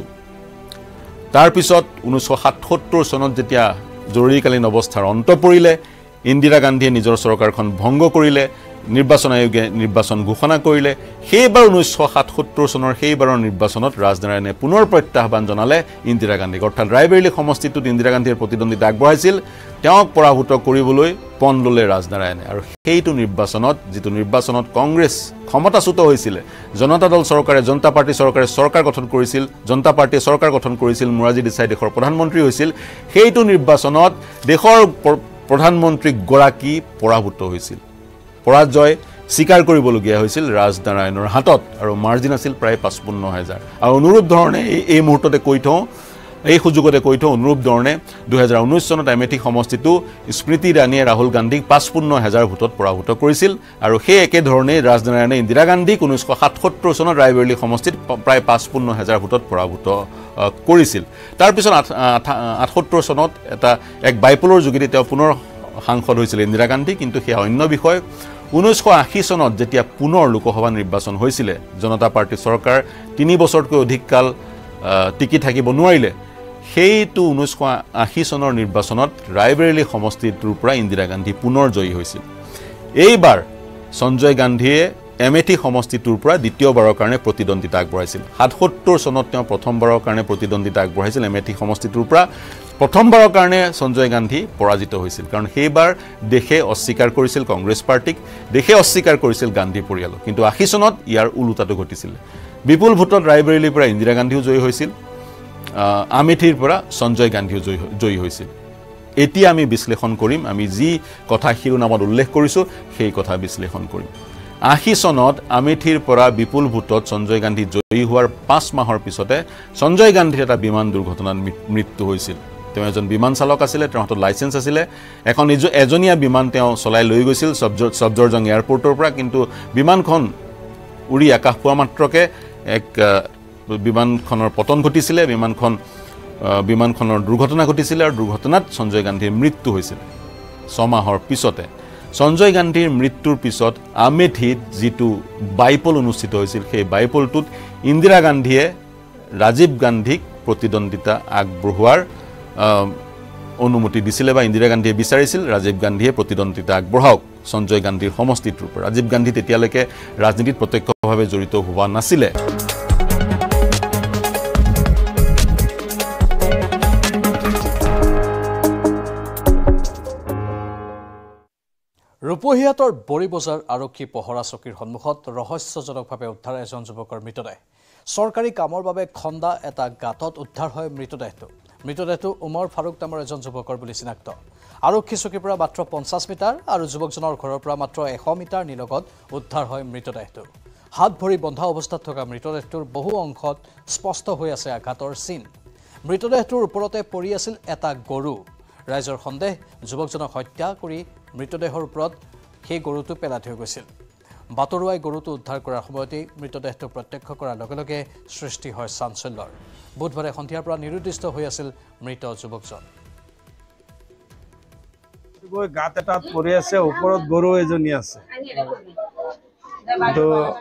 তাৰ পিছত 1977 চনত যেতিয়া জৰুৰীকালীন অৱস্থাৰ অন্ত পৰিলে ইন্দিৰা গান্ধীয়ে নিজৰ চৰকাৰখন ভংগ কৰিলে নিৰ্বাচন আয়োগে নিৰ্বাচন ঘোষণা কৰিলে সেইবাৰ 1977 চনৰ সেইবাৰৰ নিৰ্বাচনত ৰাজনাৰায়ণে পুনৰ প্ৰত্যাহ্বান জনালে ইন্দিৰা গান্ধীক অৰ্থাৎ ৰায়বেৰেলী সমষ্টিটোত ইন্দিৰা গান্ধীৰ প্ৰতিদ্বন্দ্বিতা আগবঢ়াইছিল তেওঁক পৰাভূত কৰিবলৈ পণ ল'লে ৰাজনাৰায়ণে আৰু সেইটো নিৰ্বাচনত যিটো নিৰ্বাচনত কংগ্ৰেছ ক্ষমতাচ্যুত হৈছিল জনতা দল চৰকাৰে জনতা পাৰ্টি চৰকাৰে চৰকাৰ গঠন কৰিছিল জনতা পাৰ্টিয়ে চৰকাৰ গঠন কৰিছিল মোৰাৰজী দেশাই দেশৰ প্ৰধানমন্ত্ৰী হৈছিল সেইটো নিৰ্বাচনত দেশৰ প্ৰধানমন্ত্ৰী গৰাকী পৰাভূত হৈছিল পৰাজয় স্বীকাৰ কৰিবলগীয়া হৈছিল ৰাজনাৰায়ণৰ হাতত আৰু মাৰ্জিন আছিল প্ৰায় 55,000 আৰু অনুৰূপ ধৰণে এই মুহূৰ্ততে কৈ থওঁ এই সুযোগতে কৈ থওঁ অনুৰূপ ধৰণে 2019 চনত এমেথি সমষ্টিটো স্মৃতি ইৰাণীয়ে ৰাহুল গান্ধীক 55,000 ভোটত পৰাভূত কৰিছিল আৰু সেই একে ধৰণে ৰাজনাৰায়ণে ইন্দিৰা গান্ধীক 1977 চনত ৰায়বেৰেলী সমষ্টিত প্ৰায় 55,000 ভোটত পৰাভূত কৰিছিল তাৰ পিছত 78 চনত এক বাইপলৰ যোগেদি তেওঁ পুনৰ সাংসদ হৈছিল ইন্দিৰা গান্ধী কিন্তু সেই অন্য বিষয় 1980 চনত যেতিয়া পুনৰ লোকসভা নিৰ্বাচন হৈছিল জনতা পাৰ্টি চৰকাৰ 3 বছৰতকৈ অধিক কাল টিকি থাকিব নোৱাৰিলে সেইটো 1980 চনৰ নিৰ্বাচনত ৰায়বেৰেলী সমষ্টিটোৰ পৰা ইন্দিৰা গান্ধী পুনৰ জয়ী হৈছিল এইবাৰ সঞ্জয় গান্ধীয়ে এমেথি সমষ্টিটোৰ পৰা দ্বিতীয়বাৰৰ কাৰণে প্ৰতিদ্বন্দ্বিতা আগবঢ়াইছিল 77 চনত তেওঁ প্ৰথমবাৰৰ কাৰণে প্ৰতিদ্বন্দ্বিতা আগবঢ়াইছিল এমেথি সমষ্টিটোৰ পৰা প্ৰথমবাৰৰ কাৰণে সঞ্জয় গান্ধী পৰাজিত হৈছিল কাৰণ সেইবাৰ দেশে অস্বীকাৰ কৰিছিল কংগ্ৰেছ পাৰ্টিক দেশে অস্বীকাৰ কৰিছিল গান্ধী পৰিয়ালক কিন্তু 80 চনত ইয়াৰ উলুটাটো ঘটিছিল বিপুল ভোটত ৰায়বেৰেলীৰ পৰা ইন্দিৰা গান্ধীও জয়ী হৈছিল আমেথিৰ পৰা সঞ্জয় গান্ধীও জয়ী হৈছিল এতিয়া আমি বিশ্লেষণ কৰিম আমি যি কথা শিৰোনামত উল্লেখ কৰিছো সেই কথা বিশ্লেষণ কৰিম 80 চনত আমেথিৰ পৰা বিপুল ভোটত সঞ্জয় গান্ধী জয়ী হোৱাৰ 5 মাহৰ পিছতে সঞ্জয় গান্ধীৰ এটা বিমান দুৰ্ঘটনাত মৃত্যু হৈছিল তেওঁ এজন বিমান চালক আছিল তেওঁৰ হাতত লাইসেন্স আছিল এখন এজনীয়া বিমান তেওঁ চলাই লৈ গৈছিল সফদৰজং এয়াৰপৰ্টৰ পৰা কিন্তু বিমানখন উৰি আকাশ পোৱা মাত্ৰকে এক বিমানখনৰ পতন ঘটিছিল বিমানখনৰ দুৰ্ঘটনা ঘটিছিল আৰু দুৰ্ঘটনাত সঞ্জয় গান্ধীৰ মৃত্যু হৈছিল 6 মাহৰ পিছতে সঞ্জয় গান্ধীৰ মৃত্যুৰ পিছত আমেথিত যিটো বাইপল অনুষ্ঠিত হৈছিল সেই বাইপলটোত ইন্দিৰা গান্ধীয়ে ৰাজীৱ গান্ধীক প্ৰতিদ্বন্দ্বিতা আগবঢ়োৱাৰ অনুমতি দিছিল বা ইন্দিৰা গান্ধীয়ে বিচাৰিছিল ৰাজীৱ গান্ধীয়ে প্ৰতিদ্বন্দ্বিতা আগবঢ়াওক সঞ্জয় গান্ধীৰ সমষ্টিটোৰ পৰা ৰাজীৱ গান্ধী তেতিয়ালৈকে ৰাজনীতিত প্ৰত্যক্ষভাৱে জড়িত হোৱা নাছিল ৰূপহীয়াতৰ বৰি বজাৰ আৰক্ষী পহৰা চকীৰ সন্মুখত ৰহস্যজনকভাৱে উদ্ধাৰ এজন যুৱকৰ মৃতদেহ চৰকাৰী কামৰ বাবে খন্দা এটা গাঁতত উদ্ধাৰ হয় মৃতদেহটো উমৰ ফাৰুক নামৰ এজন যুৱকৰ বুলি চিনাক্ত আৰক্ষী চকীৰ পৰা মাত্ৰ 50 মিটাৰ আৰু যুৱকজনৰ ঘৰৰ পৰা মাত্ৰ 100 মিটাৰ নিলগত উদ্ধাৰ হয় মৃতদেহটো হাত ভৰি বন্ধা অৱস্থাত থকা মৃতদেহটোৰ বহু অংশত স্পষ্ট হৈ আছে আঘাতৰ চিন মৃতদেহটোৰ ওপৰতে পৰি আছিল এটা গৰু ৰাইজৰ সন্দেহ যুৱকজনক হত্যা কৰি মৃতদেহৰ ওপৰত সেই গৰুটো পেলাই থৈ গৈছিল বাতৰুৱাই গৰুটো উদ্ধাৰ কৰাৰ সময়তে মৃতদেহটো প্ৰত্যক্ষ কৰাৰ লগে লগে সৃষ্টি হয় চাঞ্চল্যৰ বুধবাৰে সন্ধিয়াৰ পৰা নিৰুদ্দিষ্ট হৈ আছিল মৃত যুৱকজন গাত এটাত পৰি আছে ওপৰত গৰু এজনী আছে তো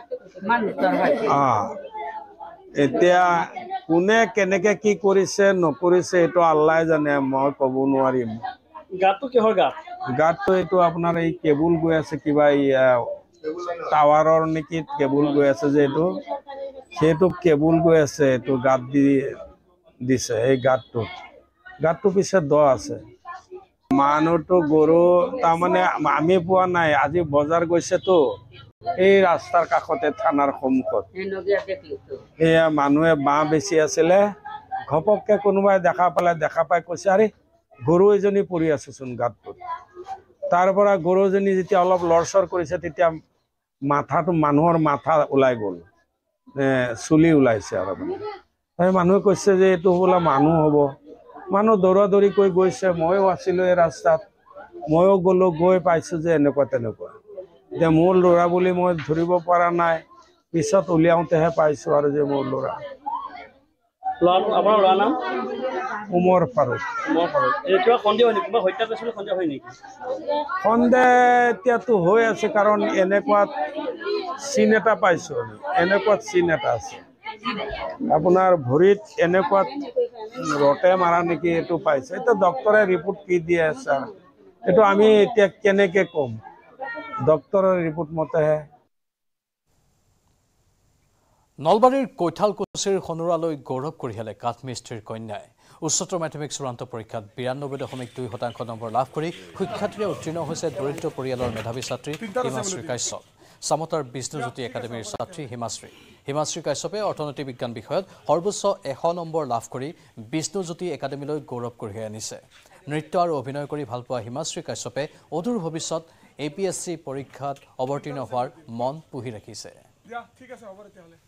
এতিয়া কোনে কেনেকে কি কৰিছে নকৰিছে এইটো আল্লাহে জানে মই ক'ব নোৱাৰিম গাতটো কিহৰ গাতটো এইটো আপোনাৰ এই কেবুল গৈ আছে কিবা টাৱাৰৰ নেকি কেবুল গৈ আছে যে এইটো সেইটো কেবুল গৈ আছে এইটো গাত দিছে এই গাতটো পিছে দ আছে মানুহটো গৰু তাৰমানে আমি পোৱা নাই আজি বজাৰ গৈছেতো এই ৰাস্তাৰ কাষতে থানাৰ সন্মুখত এয়া মানুহে বাঁহ বেছি আছিলে ঘপককে কোনোবাই দেখা পাই কৈছে আৰে গৰু এজনী পৰি আছেচোন গাতটোত তাৰ পৰা গৰুজনী যেতিয়া অলপ লৰচৰ কৰিছে তেতিয়া মাথাটো মানুহৰ মাথা ওলাই গ'ল চুলি ওলাইছে আৰু মানে মানুহে কৈছে যে এইটো বোলা মানুহ হ'ব মানুহ দৌৰা-দৌৰি কৰি গৈছে ময়ো আছিলোঁ এই ৰাস্তাত ময়ো গ'লো গৈ পাইছোঁ যে এনেকুৱা তেনেকুৱা এতিয়া মোৰ ল'ৰা বুলি মই ধৰিব পৰা নাই পিছত উলিয়াওঁতেহে পাইছোঁ আৰু যে মোৰ ল'ৰা আপোনাৰ ল'ৰা নাম উমৰ ফাৰুক সন্দেহ এতিয়াতো হৈ আছে কাৰণ এনেকুৱা চিন এটা পাইছোঁ এনেকুৱা চিন এটা আছে আপোনাৰ ভৰিত এনেকুৱা ৰটে মাৰা নেকি এইটো পাইছে এতিয়া ডক্টৰে ৰিপৰ্ট কি দিয়ে ছাৰ এইটো আমি এতিয়া কেনেকে ক'ম ডক্টৰৰ ৰিপৰ্ট মতেহে নলবাৰীৰ কৈঠালকুছিৰ সনুৰালৈ গৌৰৱ কঢ়িয়ালে কাঠমিস্ত্ৰীৰ কন্যাই উচ্চতৰ মাধ্যমিক চূড়ান্ত পৰীক্ষাত 92.2% নম্বৰ লাভ কৰি সুখ্যাতিৰে উত্তীৰ্ণ হৈছে দৰিদ্ৰ পৰিয়ালৰ মেধাৱী ছাত্ৰী হিমাশ্ৰী কাশ্যপ সামতাৰ বিষ্ণুজ্যোতি একাডেমীৰ ছাত্ৰী হিমাশ্ৰী কাশ্যপে অৰ্থনৈতিক বিজ্ঞান বিষয়ত সৰ্বোচ্চ 100 নম্বৰ লাভ কৰি বিষ্ণুজ্যোতি একাডেমীলৈ গৌৰৱ কঢ়িয়াই আনিছে নৃত্য আৰু অভিনয় কৰি ভালপোৱা হিমাশ্ৰী কাশ্যপে অদূৰ ভৱিষ্যত APSC পৰীক্ষাত অৱতীৰ্ণ হোৱাৰ মন পুহি ৰাখিছে ঠিক আছে হ'ব তেতিয়াহ'লে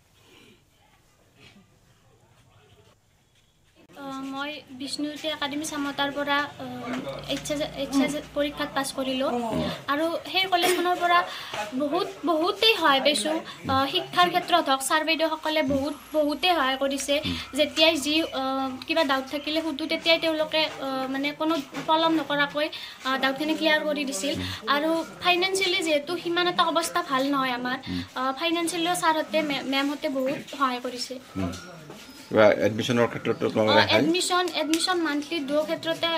মই বিষ্ণুজ্যোতি একাডেমী সামতাৰ পৰা HS পৰীক্ষাত পাছ কৰিলোঁ আৰু সেই কলেজখনৰ পৰা বহুতেই সহায় পাইছোঁ শিক্ষাৰ ক্ষেত্ৰত হওক ছাৰ বাইদেউসকলে বহুতেই সহায় কৰিছে যেতিয়াই যি কিবা ডাউট থাকিলে সুধোঁ তেতিয়াই তেওঁলোকে মানে কোনো পলম নকৰাকৈ ডাউটখিনি ক্লিয়াৰ কৰি দিছিল আৰু ফাইনেন্সিয়েলি যিহেতু সিমান এটা অৱস্থা ভাল নহয় আমাৰ ফাইনেন্সিয়েলিও ছাৰহঁতে মেমহঁতে বহুত সহায় কৰিছে এডমিশনৰ ক্ষেত্ৰত এডমিশন মান্থলি দুয়ো ক্ষেত্ৰতে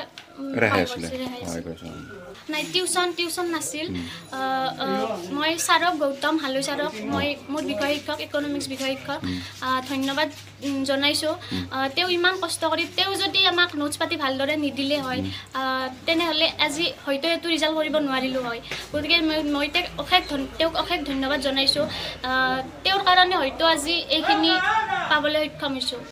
নাই টিউচন নাছিল মই ছাৰক গৌতম হালৈ ছাৰক মই মোৰ বিষয় শিক্ষক ইকনমিক্স বিষয় শিক্ষক ধন্যবাদ জনাইছোঁ তেওঁ ইমান কষ্ট কৰি তেওঁ যদি আমাক নোটছ পাতি ভালদৰে নিদিলে হয় তেনেহ'লে আজি হয়তো এইটো ৰিজাল্ট কৰিব নোৱাৰিলোঁ হয় গতিকে মই তেওঁক অশেষ ধন্যবাদ জনাইছোঁ তেওঁৰ কাৰণে হয়তো আজি এইখিনি পাবলৈ সক্ষম হৈছোঁ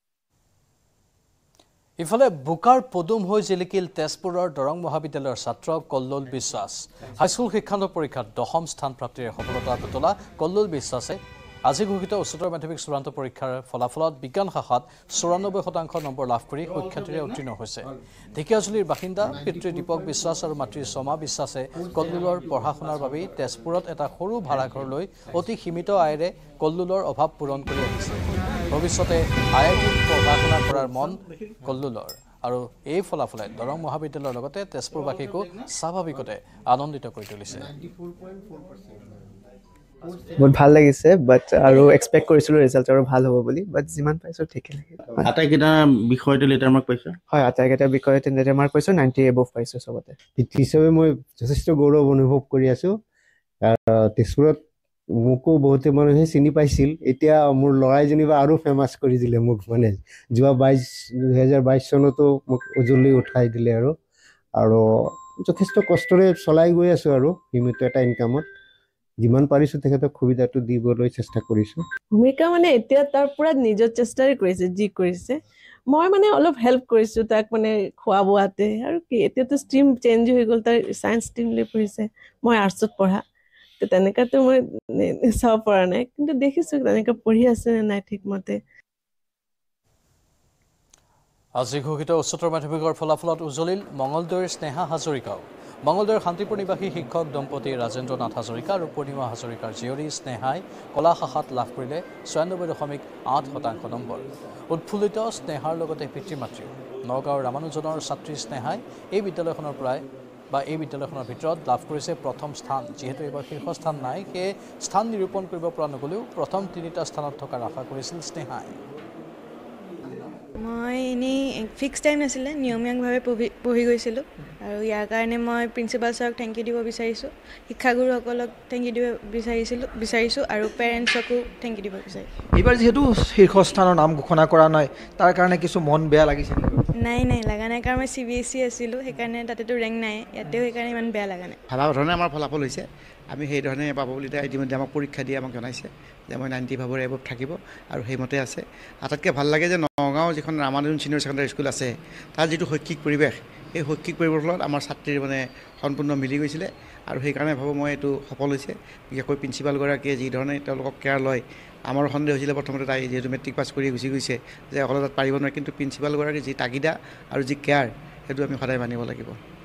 ইফালে বুকাৰ পদুম হৈ জিলিকিল তেজপুৰৰ দৰং মহাবিদ্যালয়ৰ ছাত্ৰ কল্লোল বিশ্বাস হাইস্কুল শিক্ষান্ত পৰীক্ষাত 10ম স্থান প্ৰাপ্তিৰে সফলতা বুটলা কল্লোল বিশ্বাসে আজি ঘোষিত উচ্চতৰ মাধ্যমিক চূড়ান্ত পৰীক্ষাৰ ফলাফলত বিজ্ঞান শাখাত 94% নম্বৰ লাভ কৰি সুখ্যাতিৰে উত্তীৰ্ণ হৈছে ঢেকিয়াজুলিৰ বাসিন্দা পিতৃ দীপক বিশ্বাস আৰু মাতৃ সমা বিশ্বাসে কল্লোলৰ পঢ়া শুনাৰ বাবে তেজপুৰত এটা সৰু ভাড়াঘৰলৈ অতি সীমিত আয়েৰে কল্লোলৰ অভাৱ পূৰণ কৰি আহিছে ভৱিষ্যতে IITত পঢ়া শুনা কৰাৰ মন কল্লোলৰ আৰু এই ফলাফলে দৰং মহাবিদ্যালয়ৰ লগতে তেজপুৰবাসীকো স্বাভাৱিকতে আনন্দিত কৰি তুলিছে বহুত ভাল লাগিছে বাট আৰু এক্সপেক্ট কৰিছিলোঁ ৰিজাল্ট আৰু ভাল হ'ব বুলি বাট যিমান পাইছোঁ ঠিকে লাগে আটাইকেইটা বিষয়তে লেটাৰ মাৰ্ক পাইছোঁ হয় আটাইকেইটা বিষয়তে লেটাৰ মাৰ্ক পাইছোঁ 90 এবভ পাইছোঁ চবতে হিচাপে মই যথেষ্ট গৌৰৱ অনুভৱ কৰি আছোঁ তেজপুৰত মোকো বহুতে মানুহে চিনি পাইছিল এতিয়া মোৰ ল'ৰাই যেনিবা আৰু ফেমাছ কৰি দিলে মোক মানে যোৱা 2022 চনতো মোক উজলি উঠাই দিলে আৰু যথেষ্ট কষ্টৰে চলাই গৈ আছোঁ আৰু সীমিত এটা ইনকামত যিমান পাৰিছোঁ তেখেতক সুবিধাটো দিবলৈ চেষ্টা কৰিছোঁ ভূমিকা মানে এতিয়া তাৰ পুৰা নিজৰ চেষ্টাৰে কৰিছে যি কৰিছে মই মানে অলপ হেল্প কৰিছোঁ তাক মানে খোৱা বোৱাতে আৰু কি এতিয়াতো ষ্ট্ৰীম চেঞ্জ হৈ গ'ল তাৰ ছায়েন্স ষ্ট্ৰীম লৈ পঢ়িছে মই আৰ্টছত পঢ়া তেনেকাতো মই চাব পৰা নাই কিন্তু দেখিছোঁ তেনেকা পঢ়ি আছে নে নাই ঠিকমতে আজি ঘোষিত উচ্চতৰ মাধ্যমিকৰ ফলাফলত উজলিল মঙলদৈৰ স্নেহা হাজৰিকাও মঙলদৈৰ শান্তিপুৰ নিবাসী শিক্ষক দম্পতি ৰাজেন্দ্ৰ নাথ হাজৰিকা আৰু পূৰ্ণিমা হাজৰিকাৰ জীয়ৰী স্নেহাই কলা শাখাত লাভ কৰিলে 96.8% নম্বৰ উৎফুল্লিত স্নেহাৰ লগতে পিতৃ মাতৃ নগাঁৱৰ ৰামানুজনৰ ছাত্ৰী স্নেহাই এই বিদ্যালয়খনৰ ভিতৰত লাভ কৰিছে প্ৰথম স্থান যিহেতু এইবাৰ শীৰ্ষস্থান নাই সেয়ে স্থান নিৰূপণ কৰিব পৰা নগ'লেও প্ৰথম 3টা স্থানত থকাৰ আশা কৰিছিল স্নেহাই মই এনেই ফিক্স টাইম নাছিলে নিয়মীয়াভাৱে পঢ়ি গৈছিলোঁ আৰু ইয়াৰ কাৰণে মই প্ৰিন্সিপাল ছাৰক থেংক ইউ দিব বিচাৰিছোঁ শিক্ষাগুৰুসকলক থেংক ইউ দিব বিচাৰিছোঁ আৰু পেৰেণ্টছকো থেংক ইউ দিব বিচাৰিছোঁ এইবাৰ যিহেতু শীৰ্ষস্থানৰ নাম ঘোষণা কৰা নাই তাৰ কাৰণে কিছু মন বেয়া লাগিছে নাই লগা নাই কাৰণ মই CBSE আছিলোঁ সেইকাৰণে তাতেতো ৰেংক নাই ইয়াতেও সেইকাৰণে ইমান বেয়া লগা নাই ভাল ধৰণে আমাৰ ফলাফল হৈছে আমি সেই ধৰণে পাব বুলি ইতিমধ্যে আমাক পৰীক্ষা দিয়ে আমাক জনাইছে যে মই 90 এবভ থাকিব আৰু সেইমতে আছে আটাইতকৈ ভাল লাগে যে নগাঁও যিখন ৰামানুজন ছিনিয়ৰ ছেকেণ্ডাৰী স্কুল আছে তাৰ যিটো শৈক্ষিক পৰিৱেশ এই শৈক্ষিক পৰিৱেশৰ ফলত আমাৰ ছাত্ৰীৰ মানে সম্পূৰ্ণ মিলি গৈছিলে আৰু সেইকাৰণে ভাবোঁ মই এইটো সফল হৈছে বিশেষকৈ প্ৰিন্সিপালগৰাকীয়ে যি ধৰণে তেওঁলোকক কেয়াৰ লয় আমাৰ সন্দেহ হৈছিলে প্ৰথমতে তাই যিহেতু মেট্ৰিক পাছ কৰি গুচি গৈছে যে অকলে তাত পাৰিব নোৱাৰে কিন্তু প্ৰিন্সিপালগৰাকীৰ যি তাগিদা আৰু যি কেয়াৰ সেইটো আমি সদায় মানিব লাগিব